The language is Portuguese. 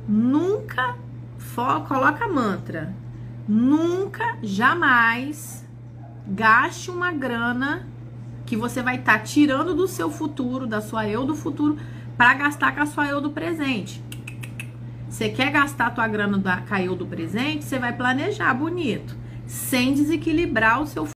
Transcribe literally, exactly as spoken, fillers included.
Nunca, for, coloca mantra, nunca, jamais gaste uma grana que você vai estar tá tirando do seu futuro, da sua eu do futuro, para gastar com a sua eu do presente. Você quer gastar a tua grana da, com a eu do presente, você vai planejar bonito, sem desequilibrar o seu